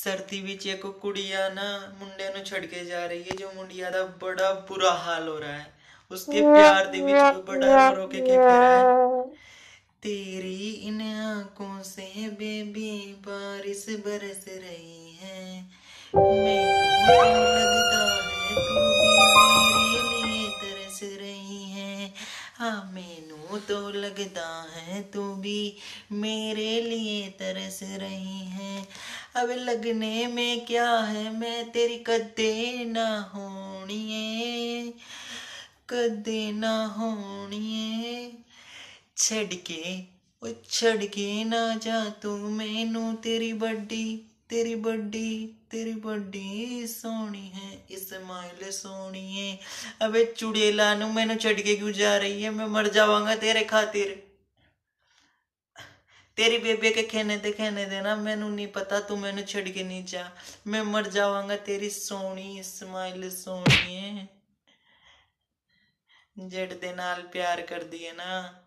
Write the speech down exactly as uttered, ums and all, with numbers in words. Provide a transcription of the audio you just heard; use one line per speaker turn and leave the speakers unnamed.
सर्दी विच एक कुड़िया ना मुंडे नु छड़ के जा रही है, जो मुंडिया दा बड़ा बुरा हाल हो रहा है। उसके प्यार दे विच कोई बड़ा रो रो के कह रहा है, तेरी इन आंखों से बेबी बारिश बरस रही है, मैनू तो लगता है तू भी मेरे लिए तरस रही है। हाँ मैनू तो लगता है तू भी मेरे लिए तरस रही है। अब लगने में क्या है, मैं तेरी कदे ना होनी है, कदे ना होनी है। छड़ के ओ छड़ के ना जा तू मैनू, तेरी बड्डी तेरी बड्डी तेरी बड्डी सोनी है, इस्माइल सोनी है। अबे चुड़ेला नु मैनू छड़ के क्यों जा रही है, मैं मर जावांगा तेरे खातिर। तेरी बेबे के कहने दे कहने देना, मैनू नहीं पता, तू मैनू छड़ के नहीं जा, मैं मर जावांगा तेरी सोनी इस्माइल सोनी है। जड़ दे नाल प्यार कर दिए ना।